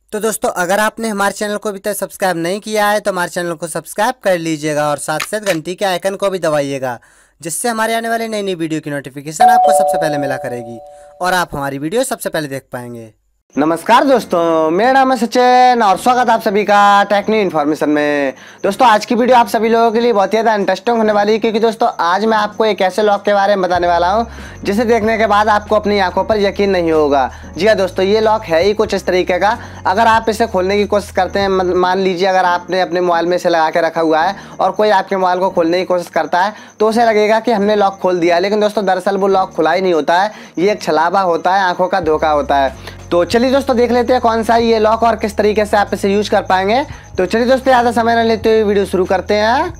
तो दोस्तों अगर आपने हमारे चैनल को अभी तक सब्सक्राइब नहीं किया है तो हमारे चैनल को सब्सक्राइब कर लीजिएगा और साथ साथ घंटी के आइकन को भी दबाइएगा, जिससे हमारे आने वाली नई नई वीडियो की नोटिफिकेशन आपको सबसे पहले मिला करेगी और आप हमारी वीडियो सबसे पहले देख पाएंगे। नमस्कार दोस्तों, मेरा नाम है सचिन और स्वागत आप सभी का टेक्निकल इन्फॉर्मेशन में। दोस्तों आज की वीडियो आप सभी लोगों के लिए बहुत ही ज़्यादा इंटरेस्टिंग होने वाली है, क्योंकि दोस्तों आज मैं आपको एक ऐसे लॉक के बारे में बताने वाला हूं जिसे देखने के बाद आपको अपनी आंखों पर यकीन नहीं होगा। जी हाँ दोस्तों, ये लॉक है ही कुछ इस तरीके का। अगर आप इसे खोलने की कोशिश करते हैं, मान लीजिए अगर आपने अपने मोबाइल में इसे लगा के रखा हुआ है और कोई आपके मोबाइल को खोलने की कोशिश करता है तो उसे लगेगा कि हमने लॉक खोल दिया है, लेकिन दोस्तों दरअसल वो लॉक खुला ही नहीं होता है। ये एक छलावा होता है, आंखों का धोखा होता है। तो चलिए दोस्तों देख लेते हैं कौन सा ये लॉक और किस तरीके से आप इसे यूज कर पाएंगे। तो चलिए दोस्तों ज़्यादा समय न लेते हुए वीडियो शुरू करते हैं।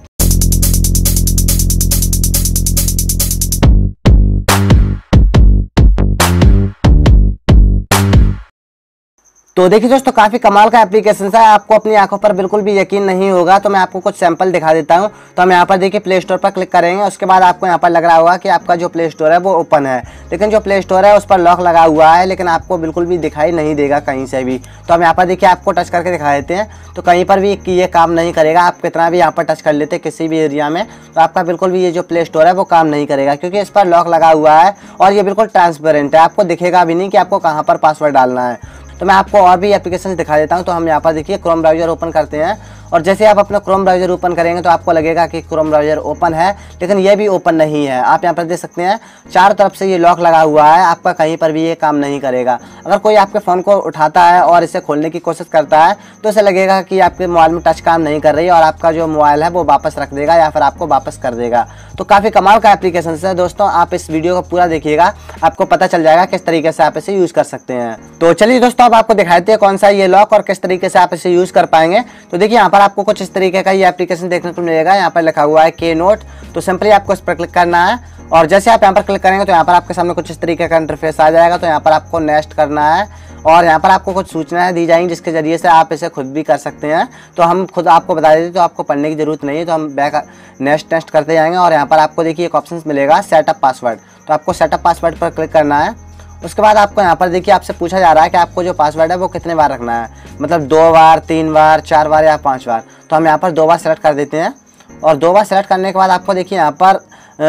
तो देखिए दोस्तों, काफ़ी कमाल का एप्लीकेशन है, आपको अपनी आंखों पर बिल्कुल भी यकीन नहीं होगा। तो मैं आपको कुछ सैंपल दिखा देता हूं। तो हम यहाँ पर देखिए प्ले स्टोर पर क्लिक करेंगे, उसके बाद आपको यहाँ पर लग रहा होगा कि आपका जो प्ले स्टोर है वो ओपन है, लेकिन जो प्ले स्टोर है उस पर लॉक लगा हुआ है, लेकिन आपको बिल्कुल भी दिखाई नहीं देगा कहीं से भी। तो हम यहाँ पर देखिए आपको टच करके दिखा देते हैं, तो कहीं पर भी ये काम नहीं करेगा। आप कितना भी यहाँ पर टच कर लेते हैं किसी भी एरिया में, तो आपका बिल्कुल भी ये जो प्ले स्टोर है वो काम नहीं करेगा, क्योंकि इस पर लॉक लगा हुआ है और ये बिल्कुल ट्रांसपेरेंट है। आपको दिखेगा भी नहीं कि आपको कहाँ पर पासवर्ड डालना है। तो मैं आपको और भी एप्लीकेशन दिखा देता हूं। तो हम यहाँ पर देखिए क्रोम ब्राउज़र ओपन करते हैं, और जैसे आप अपना क्रोम ब्राउज़र ओपन करेंगे तो आपको लगेगा कि क्रोम ब्राउज़र ओपन है, लेकिन ये भी ओपन नहीं है। आप यहाँ पर देख सकते हैं चारों तरफ से ये लॉक लगा हुआ है, आपका कहीं पर भी ये काम नहीं करेगा। अगर कोई आपके फ़ोन को उठाता है और इसे खोलने की कोशिश करता है तो उसे लगेगा कि आपके मोबाइल में टच काम नहीं कर रही है और आपका जो मोबाइल है वो वापस रख देगा या फिर आपको वापस कर देगा। तो काफ़ी कमाल का एप्लीकेशन है दोस्तों, आप इस वीडियो को पूरा देखिएगा, आपको पता चल जाएगा किस तरीके से आप इसे यूज़ कर सकते हैं। तो चलिए दोस्तों अब आपको दिखाते हैं कौन सा ये लॉक और किस तरीके से आप इसे यूज़ कर पाएंगे। तो देखिए यहाँ पर आपको कुछ इस तरीके का ये एप्लीकेशन देखने को मिलेगा। यहाँ पर लिखा हुआ है के नोट। तो सिंपली आपको इस पर क्लिक करना है, और जैसे आप यहाँ पर क्लिक करेंगे तो यहाँ पर आपके सामने कुछ इस तरीके का इंटरफेस आ जाएगा। तो यहाँ पर आपको नेक्स्ट करना है, और यहाँ पर आपको कुछ सूचनाएं दी जाएंगी जिसके जरिए से आप इसे खुद भी कर सकते हैं। तो हम खुद आपको बता देते, तो आपको पढ़ने की जरूरत नहीं है। तो हम बैक नेक्स्ट करते जाएंगे, और यहाँ पर आपको देखिए एक ऑप्शन मिलेगा सेटअप पासवर्ड। तो आपको सेटअप पासवर्ड पर क्लिक करना है। उसके बाद आपको यहाँ पर देखिए आपसे पूछा जा रहा है कि आपको जो पासवर्ड है वो कितने बार रखना है, मतलब 2 बार, 3 बार, 4 बार या 5 बार। तो हम यहाँ पर 2 बार सेलेक्ट कर देते हैं, और 2 बार सेलेक्ट करने के बाद आपको देखिए यहाँ पर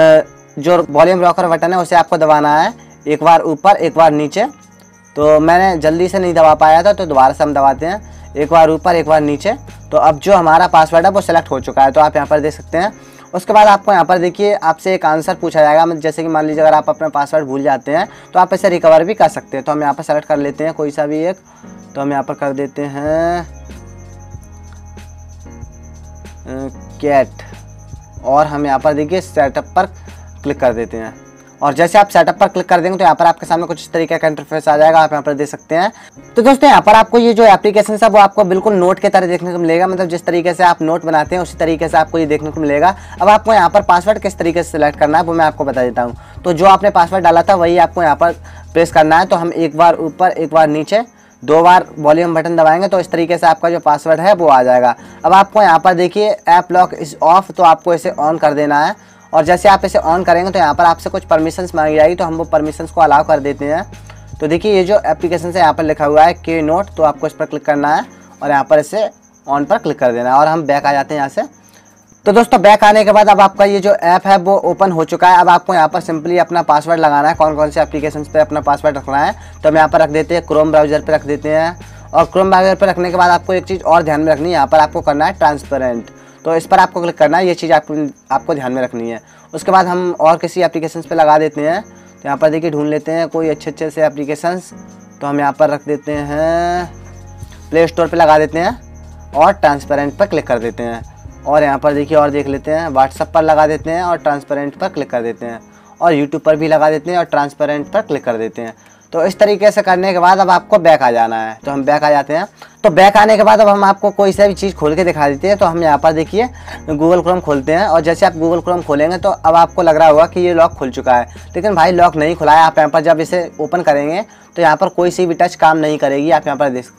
जो वॉल्यूम रॉकर बटन है उसे आपको दबाना है, एक बार ऊपर एक बार नीचे। तो मैंने जल्दी से नहीं दबा पाया था, तो दोबारा से हम दबाते हैं, एक बार ऊपर एक बार नीचे। तो अब जो हमारा पासवर्ड है वो सिलेक्ट हो चुका है, तो आप यहाँ पर देख सकते हैं। उसके बाद आपको यहाँ पर देखिए आपसे एक आंसर पूछा जाएगा, मतलब जैसे कि मान लीजिए अगर आप अपना पासवर्ड भूल जाते हैं तो आप इसे रिकवर भी कर सकते हैं। तो हम यहाँ पर सेलेक्ट कर लेते हैं कोई सा भी एक। तो हम यहाँ पर कर देते हैं कैट, और हम यहाँ पर देखिए सेटअप पर क्लिक कर देते हैं। और जैसे आप सेटअप पर क्लिक कर देंगे तो यहाँ पर आपके सामने कुछ इस तरीके का इंटरफेस आ जाएगा, आप यहाँ पर देख सकते हैं। तो दोस्तों यहाँ पर आपको ये जो एप्लीकेशन है वो आपको बिल्कुल नोट के तरह देखने को मिलेगा, मतलब जिस तरीके से आप नोट बनाते हैं उसी तरीके से आपको ये देखने को मिलेगा। अब आपको यहाँ पर पासवर्ड किस तरीके से सिलेक्ट करना है वो मैं आपको बता देता हूँ। तो जो आपने पासवर्ड डाला था वही आपको यहाँ पर प्रेस करना है। तो हम एक बार ऊपर एक बार नीचे 2 बार वॉल्यूम बटन दबाएंगे तो इस तरीके से आपका जो पासवर्ड है वो आ जाएगा। अब आपको यहाँ पर देखिए ऐप लॉक इज ऑफ, तो आपको इसे ऑन कर देना है। और जैसे आप इसे ऑन करेंगे तो यहाँ पर आपसे कुछ परमिशंस मांगी जाएगी, तो हम वो परमिशंस को अलाउ कर देते हैं। तो देखिए ये जो एप्लीकेशन है यहाँ पर लिखा हुआ है के नोट, तो आपको इस पर क्लिक करना है और यहाँ पर इसे ऑन पर क्लिक कर देना है, और हम बैक आ जाते हैं यहाँ से। तो दोस्तों बैक आने के बाद अब आपका ये जो ऐप है वो ओपन हो चुका है। अब आपको यहाँ पर सिंपली अपना पासवर्ड लगाना है, कौन कौन से एप्लीकेशन पे अपना पासवर्ड रखना है। तो हम यहाँ पर रख देते हैं क्रोम ब्राउज़र पर रख देते हैं, और क्रोम ब्राउज़र पर रखने के बाद आपको एक चीज़ और ध्यान में रखनी है, यहाँ पर आपको करना है ट्रांसपेरेंट। तो इस पर आपको क्लिक करना है, ये चीज़ आपको ध्यान में रखनी है। उसके बाद हम और किसी एप्लीकेशन पे लगा देते हैं। तो यहाँ पर देखिए ढूंढ लेते हैं कोई अच्छे से एप्लीकेशंस। तो हम यहाँ पर रख देते हैं प्ले स्टोर पे लगा देते हैं, और ट्रांसपेरेंट पर क्लिक कर देते हैं। और यहाँ पर देखिए और देख लेते हैं, व्हाट्सएप पर लगा देते हैं और ट्रांसपेरेंट पर क्लिक कर देते हैं, और यूट्यूब पर भी लगा देते हैं और ट्रांसपेरेंट पर क्लिक कर देते हैं। तो इस तरीके से करने के बाद अब आपको बैक आ जाना है। तो हम बैक आ जाते हैं। तो बैक आने के बाद अब हम आपको कोई सा भी चीज़ खोल के दिखा देते हैं। तो हम यहाँ पर देखिए गूगल क्रोम खोलते हैं, और जैसे आप गूगल क्रोम खोलेंगे तो अब आपको लग रहा होगा कि ये लॉक खुल चुका है, लेकिन भाई लॉक नहीं खुला है। आप यहाँ पर जब इसे ओपन करेंगे तो यहाँ पर कोई सी भी टच काम नहीं करेगी। आप यहाँ पर देख सकते हैं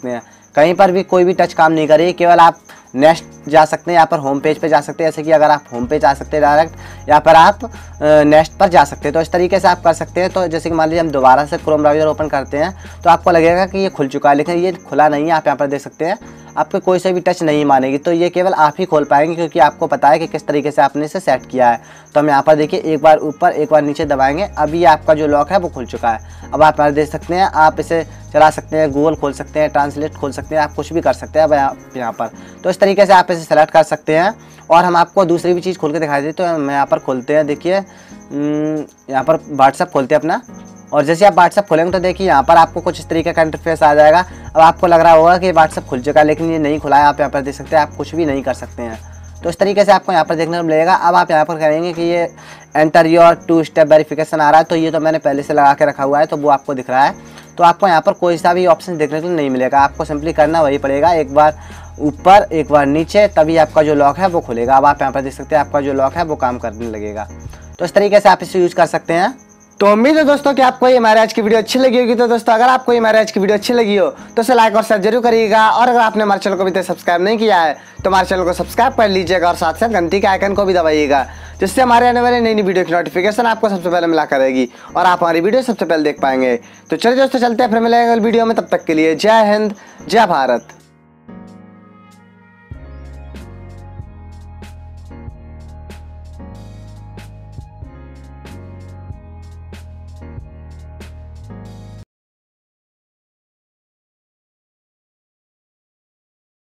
कहीं पर भी कोई भी टच काम नहीं करेगी। केवल आप नेक्स्ट जा सकते हैं, यहाँ पर होम पेज पे जा सकते हैं। जैसे कि अगर आप होम पेज आ सकते हैं डायरेक्ट, यहाँ पर आप नेक्स्ट पर जा सकते हैं। तो इस तरीके से आप कर सकते हैं। तो जैसे कि मान लीजिए हम दोबारा से क्रोम ब्राउज़र ओपन करते हैं तो आपको लगेगा कि ये खुल चुका है, लेकिन ये खुला नहीं है। आप यहाँ पर देख सकते हैं, आपके कोई से भी टच नहीं मानेगी। तो ये केवल आप ही खोल पाएंगे, क्योंकि आपको पता है कि किस तरीके से आपने इसे सेट किया है। तो हम यहाँ पर देखिए एक बार ऊपर एक बार नीचे दबाएंगे, अभी आपका जो लॉक है वो खुल चुका है। अब आप यहाँ देख सकते हैं, आप इसे चला सकते हैं, गूगल खोल सकते हैं, ट्रांसलेट खोल सकते हैं, आप कुछ भी कर सकते हैं। अब यहाँ पर तो इस तरीके से आप इसे सेलेक्ट कर सकते हैं। और हम आपको दूसरी भी चीज़ खोल के दिखाई देते हैं। तो हम यहाँ पर खोलते हैं, देखिए यहाँ पर व्हाट्सअप खोलते हैं अपना। और जैसे आप व्हाट्सअप खोलेंगे तो देखिए यहाँ पर आपको कुछ इस तरीके का इंटरफेस आ जाएगा। अब आपको लग रहा होगा कि व्हाट्सअप खुल चुका है, लेकिन ये नहीं खुला है। आप यहाँ पर देख सकते हैं, आप कुछ भी नहीं कर सकते हैं। तो इस तरीके से आपको यहाँ पर देखने को मिलेगा। अब आप यहाँ पर करेंगे कि ये एंटर योर 2 स्टेप वेरिफिकेशन आ रहा है, तो ये तो मैंने पहले से लगा के रखा हुआ है, तो वो आपको दिख रहा है। तो आपको यहाँ पर कोई सा भी ऑप्शन देखने को नहीं मिलेगा। आपको सिंपली करना वही पड़ेगा, एक बार ऊपर एक बार नीचे, तभी आपका जो लॉक है वो खुलेगा। अब आप यहाँ पर देख सकते हैं, आपका जो लॉक है वो काम करने लगेगा। तो इस तरीके से आप इसे यूज़ कर सकते हैं। तो उम्मीद है दोस्तों कि आपको ये हमारे आज की वीडियो अच्छी लगी होगी। तो दोस्तों अगर आपको ये हमारे आज की वीडियो अच्छी लगी हो तो इसे लाइक और शेयर जरूर करिएगा। और अगर आपने हमारे चैनल को अभी तक सब्सक्राइब नहीं किया है तो हमारे चैनल को सब्सक्राइब कर लीजिएगा और साथ साथ घंटी के आइकन को भी दबाइएगा, जिससे हमारे आने वाले नई नई वीडियो की नोटिफिकेशन आपको सबसे पहले मिला करेगी और आप हमारी वीडियो सबसे पहले देख पाएंगे। तो चलिए दोस्तों चलते हैं, फिर मिलेंगे अगली वीडियो में। तब तक के लिए जय हिंद, जय भारत।